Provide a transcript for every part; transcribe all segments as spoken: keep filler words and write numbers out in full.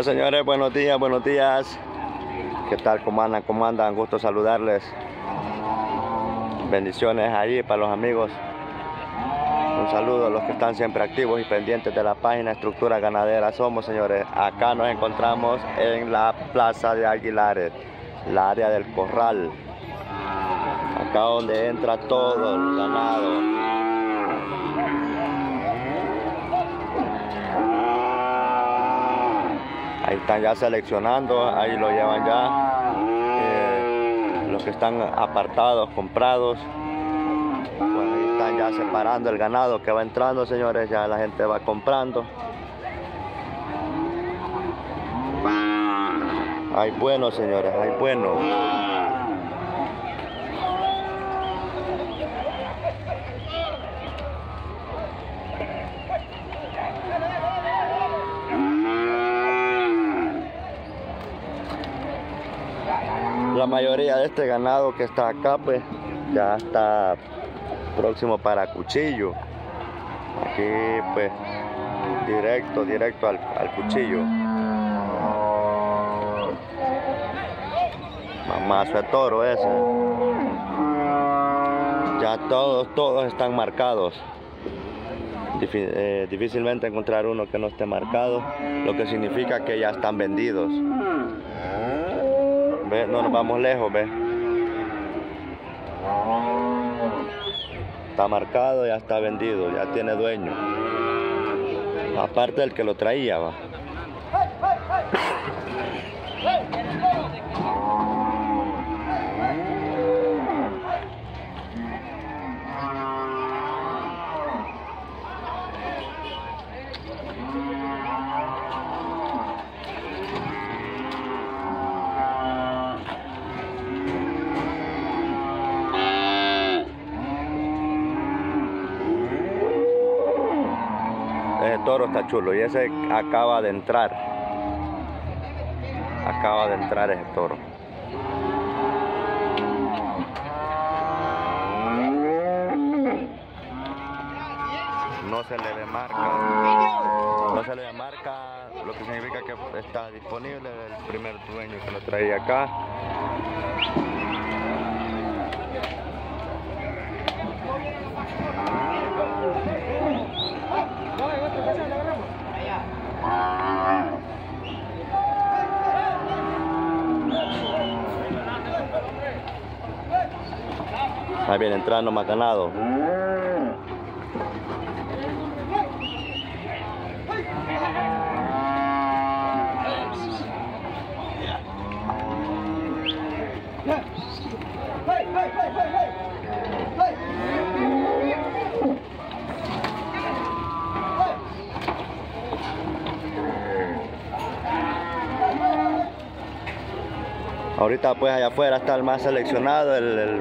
Hola señores, buenos días, buenos días. ¿Qué tal? ¿Cómo andan? ¿Cómo andan? Gusto saludarles. Bendiciones ahí para los amigos. Un saludo a los que están siempre activos y pendientes de la página Estructura Ganadera Somos, señores. Acá nos encontramos en la Plaza de Aguilares, la área del corral. Acá donde entra todo el ganado. Ahí están ya seleccionando, ahí lo llevan ya. Eh, los que están apartados, comprados. Pues ahí están ya separando el ganado que va entrando, señores. Ya la gente va comprando. Hay buenos, señores, hay buenos. La mayoría de este ganado que está acá, pues ya está próximo para cuchillo. Aquí, pues, directo, directo al, al cuchillo. Mamazo de toro ese. Ya todos, todos están marcados. Difí eh, difícilmente encontrar uno que no esté marcado, lo que significa que ya están vendidos. ¿Ve? No nos vamos lejos, ¿ve? Está marcado, ya está vendido, ya tiene dueño. Aparte del que lo traía, va. Ese toro está chulo y ese acaba de entrar. Acaba de entrar ese toro. No se le ve marca. No se le ve marca, lo que significa que está disponible el primer dueño que lo traía acá. Ahí viene entrando más ganado. Ahorita pues allá afuera está el más seleccionado, el, el,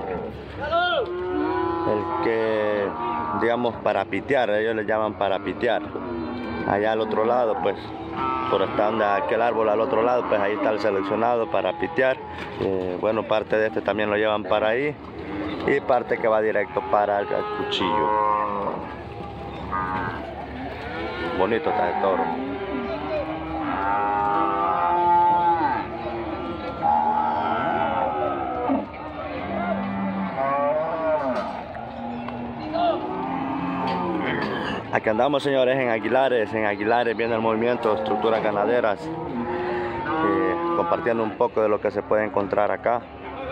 el que, digamos, para pitear, ellos le llaman para pitear. Allá al otro lado, pues, por estar donde aquel árbol al otro lado, pues ahí está el seleccionado para pitear. Eh, bueno, parte de este también lo llevan para ahí y parte que va directo para el, el cuchillo. Bonito está el toro. Aquí andamos, señores, en Aguilares, en Aguilares viendo el movimiento de Estructuras Ganaderas, eh, compartiendo un poco de lo que se puede encontrar acá.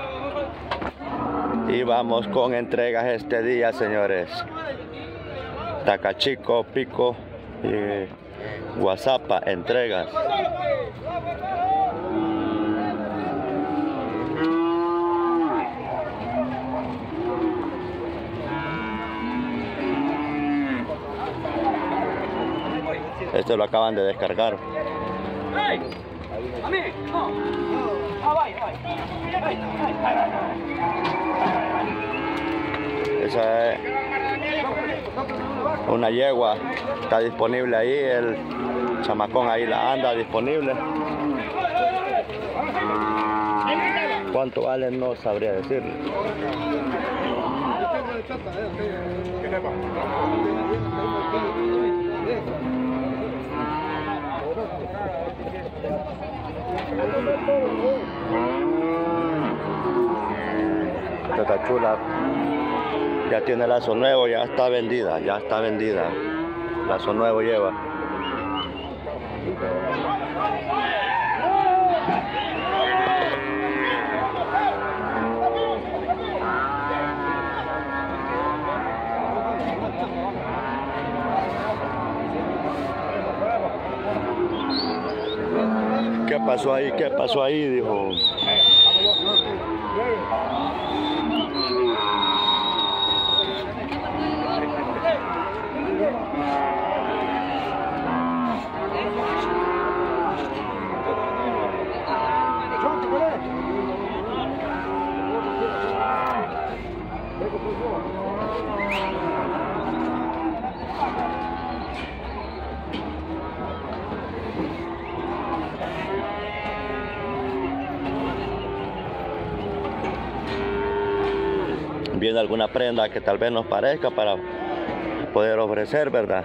Y vamos con entregas este día, señores. Tacachico, Pico y Guazapa, entregas. Este lo acaban de descargar. Esa es una yegua, está disponible ahí, el chamacón ahí la anda disponible. ¿Cuánto vale? No sabría decirle. Esta está chula. Ya tiene lazo nuevo, ya está vendida, ya está vendida. Lazo nuevo lleva. ¿Qué pasó ahí? ¿Qué pasó ahí? Dijo. Viene alguna prenda que tal vez nos parezca para poder ofrecer, ¿verdad?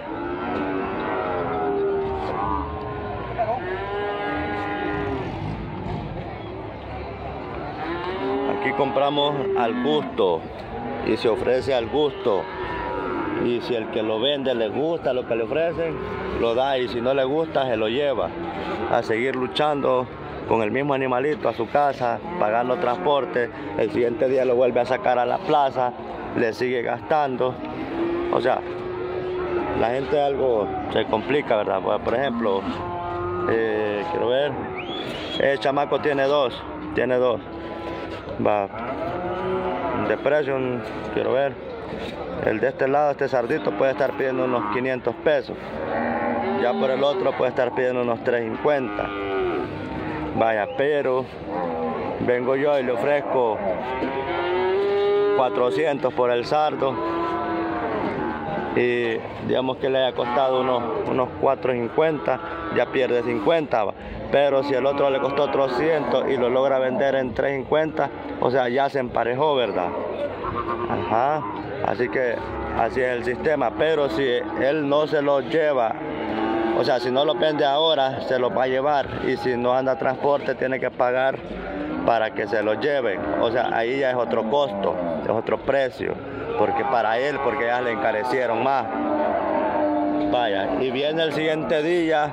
Aquí compramos al gusto y se ofrece al gusto, y si el que lo vende le gusta lo que le ofrecen, lo da, y si no le gusta se lo lleva a seguir luchando con el mismo animalito a su casa, pagando transporte. El siguiente día lo vuelve a sacar a la plaza, le sigue gastando. O sea, la gente algo se complica, ¿verdad? Por ejemplo, eh, quiero ver, el chamaco tiene dos, tiene dos. Va, de precio, quiero ver, el de este lado, este sardito puede estar pidiendo unos quinientos pesos. Ya por el otro puede estar pidiendo unos trescientos cincuenta. Vaya, pero vengo yo y le ofrezco cuatrocientos por el sardo, y digamos que le haya costado unos, unos cuatrocientos cincuenta, ya pierde cincuenta. Pero si el otro le costó trescientos y lo logra vender en trescientos cincuenta, o sea, ya se emparejó, ¿verdad? Ajá, así que así es el sistema. Pero si él no se lo lleva, o sea, si no lo vende ahora, se lo va a llevar, y si no anda transporte tiene que pagar para que se lo lleven. O sea, ahí ya es otro costo, es otro precio, porque para él, porque ya le encarecieron más. Vaya, y viene el siguiente día,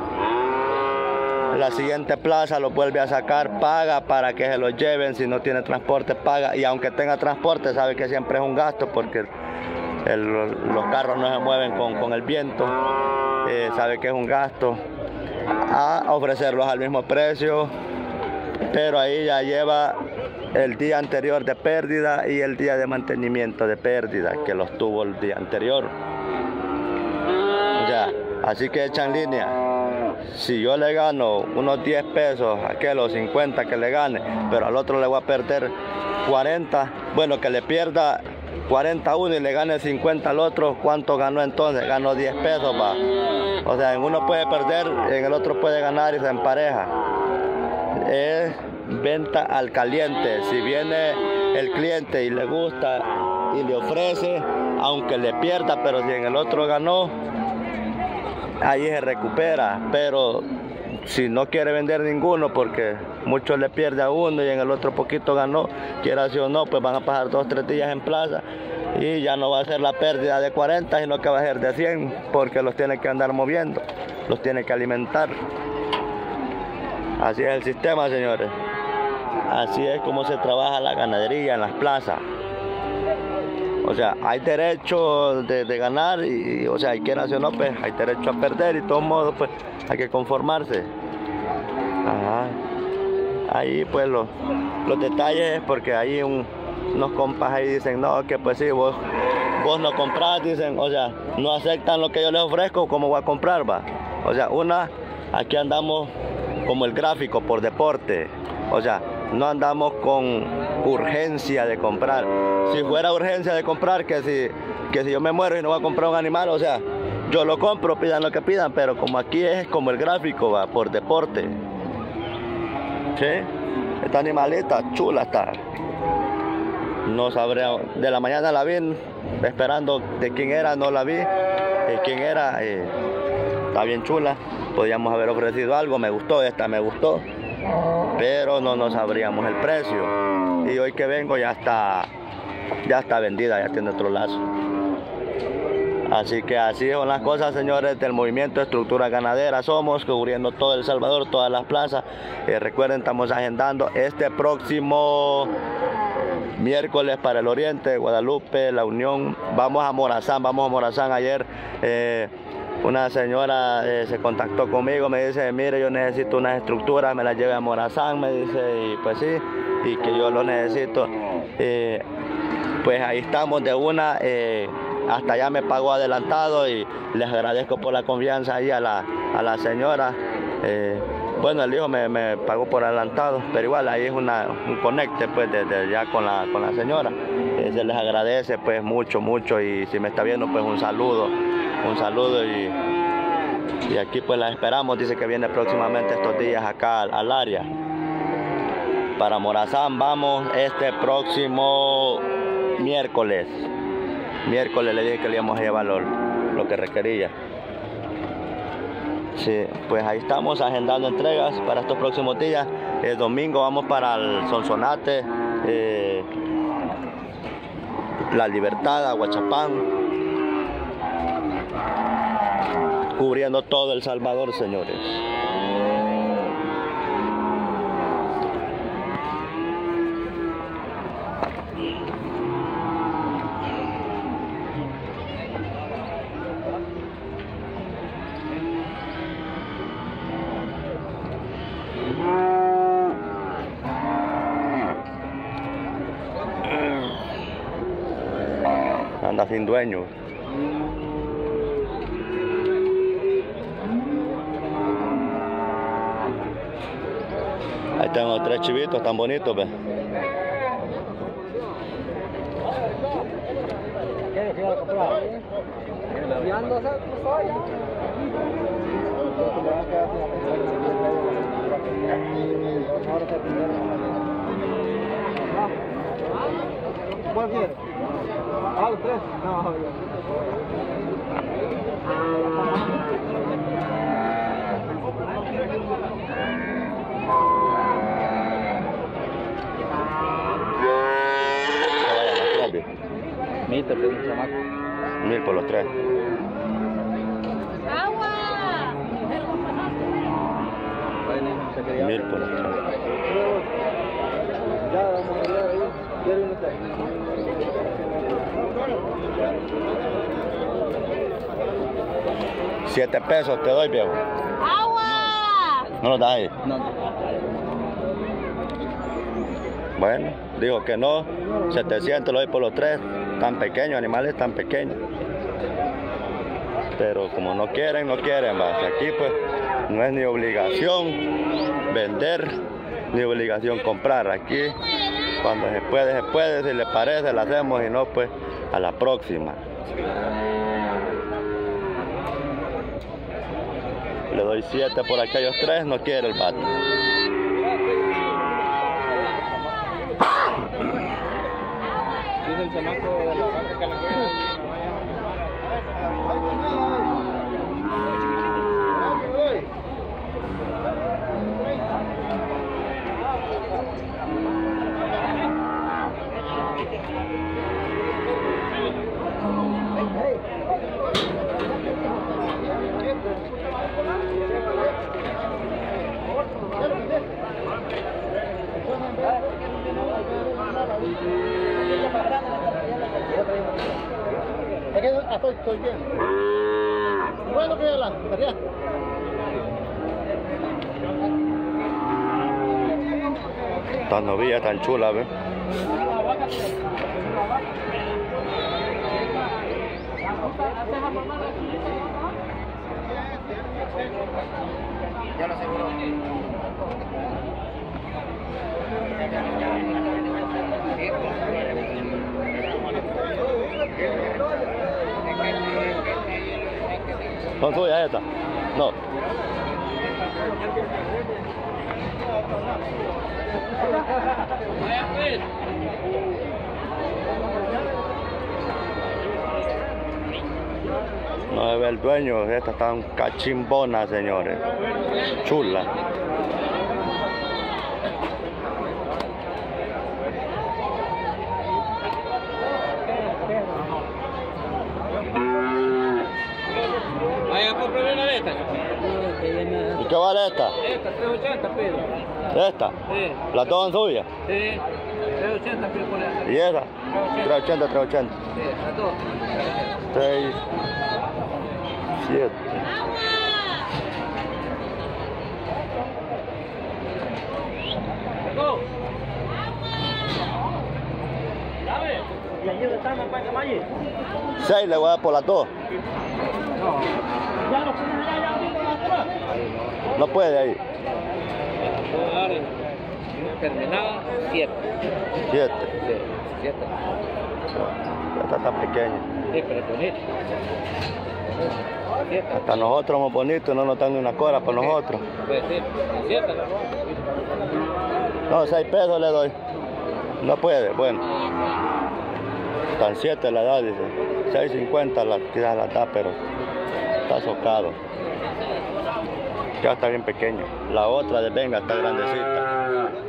la siguiente plaza lo vuelve a sacar, paga para que se lo lleven. Si no tiene transporte, paga, y aunque tenga transporte, sabe que siempre es un gasto, porque el, los carros no se mueven con, con el viento. Eh, sabe que es un gasto, a ofrecerlos al mismo precio, pero ahí ya lleva el día anterior de pérdida y el día de mantenimiento de pérdida que los tuvo el día anterior. Ya, así que echan línea. Si yo le gano unos diez pesos a aquel o cincuenta que le gane, pero al otro le voy a perder cuarenta, bueno, que le pierda cuarenta a uno y le gane cincuenta al otro, ¿cuánto ganó entonces? Ganó diez pesos, va. O sea, en uno puede perder, en el otro puede ganar y se empareja. Es venta al caliente. Si viene el cliente y le gusta y le ofrece, aunque le pierda, pero si en el otro ganó, ahí se recupera. Pero si no quiere vender ninguno, porque mucho le pierde a uno y en el otro poquito ganó, quiera sí o no, pues van a pasar dos o tres días en plaza y ya no va a ser la pérdida de cuarenta, sino que va a ser de cien, porque los tiene que andar moviendo, los tiene que alimentar. Así es el sistema, señores. Así es como se trabaja la ganadería en las plazas. O sea, hay derecho de, de ganar y, o sea, y quiera sí o no, pues hay derecho a perder, y de todos modos, pues hay que conformarse. Ajá. Ahí pues los, los detalles, porque hay un, unos compas ahí dicen, no, que pues sí, vos, vos no comprás, dicen, o sea, no aceptan lo que yo les ofrezco, ¿cómo voy a comprar, va? O sea, una, aquí andamos como el gráfico por deporte, o sea, no andamos con urgencia de comprar. Si fuera urgencia de comprar, que si, que si yo me muero y no voy a comprar un animal, o sea, yo lo compro, pidan lo que pidan, pero como aquí es como el gráfico, va, por deporte. ¿Sí? Esta animalita chula está. No sabré, de la mañana la vi, esperando de quién era, no la vi. De quién era, eh, está bien chula. podíamos haber ofrecido algo, me gustó, esta me gustó, pero no nos sabríamos el precio. Y hoy que vengo ya está, ya está vendida, ya tiene otro lazo. Así que así son las cosas, señores, del movimiento de estructura ganadera. Somos cubriendo todo El Salvador, todas las plazas. Eh, recuerden, estamos agendando este próximo miércoles para el Oriente, Guadalupe, La Unión. Vamos a Morazán, vamos a Morazán. Ayer eh, una señora eh, se contactó conmigo, me dice, mire, yo necesito unas estructuras, me las lleve a Morazán, me dice, y pues sí, y que yo lo necesito. Eh, pues ahí estamos de una. Eh, hasta allá me pagó adelantado y les agradezco por la confianza ahí a la, a la señora. Eh, bueno, el hijo me, me pagó por adelantado, pero igual ahí es una, un conecte pues desde ya con la, con la señora. Eh, se les agradece pues mucho, mucho, y si me está viendo pues un saludo, un saludo y, y aquí pues la esperamos. Dice que viene próximamente estos días acá al, al área. Para Morazán vamos este próximo miércoles. Miércoles le dije que le íbamos a llevar lo, lo que requería. Sí, pues ahí estamos agendando entregas para estos próximos días. El domingo vamos para el Sonsonate, eh, La Libertad, Aguachapán, cubriendo todo El Salvador, señores. Anda sin dueño. Ahí tengo tres chivitos tan bonitos, ¿ves? ¿Cuál quieres? Ah, los tres. No, mil te pedí un chamaco. Mil por los tres. ¡Agua! Mil por los tres. Ya, vamos a ver ahí. ¿Quieres un té? Siete pesos te doy, viejo. ¡Agua! ¿No lo das ahí? No. Bueno, dijo que no. setecientos lo doy por los tres. Tan pequeños, animales tan pequeños. Pero como no quieren, no quieren. ¿Va? Aquí pues no es ni obligación vender, ni obligación comprar. Aquí cuando se puede, se puede. Si les parece, lo hacemos, y no, pues a la próxima. Le doy siete por aquellos tres, no quiere el vato. Dice el chamaco de la fábrica la es que estoy, estoy bien. Bueno, que adelante, ¿verdad? Tan novilla, tan chula, ¿ves? Ya lo aseguro. ¿Son suyas estas? No. No se ve el dueño, estas están cachimbonas, señores. Chula. Vaya, cómprame una de estas. ¿Y qué vale esta? Esta, tres ochenta, pido. ¿Esta? Sí. ¿Las dos son suyas? Sí, tres ochenta, pido por esta. ¿Y esa? tres ochenta, tres ochenta. Sí, las dos. seis, siete. Go. ¿Sabe? ¿Y allí dónde están, para Camalle? seis le voy a dar por las dos. No. Ya lo ponen allá, ya mismo atrás. No puede ahí. Puedo dar terminada siete. siete. Sí, siete. Esta está pequeña. Sí, pero es bonito. siete. Hasta nosotros somos bonitos, no nos dan ni una cora para nosotros. Pues sí, siete. No, seis pesos le doy. No puede, bueno. Están siete la da, dice. seis cincuenta la quizás la da, pero está socado. Ya está bien pequeño. La otra de venga está grandecita.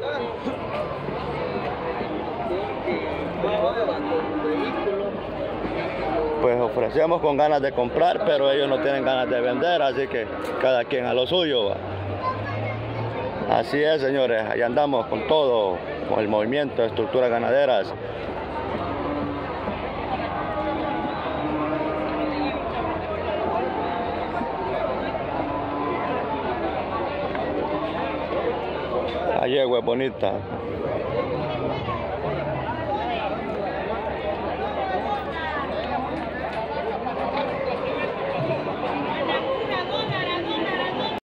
Pues ofrecemos con ganas de comprar, pero ellos no tienen ganas de vender, así que cada quien a lo suyo va. Así es, señores, ahí andamos con todo, con el movimiento de estructuras ganaderas. La yegua es bonita.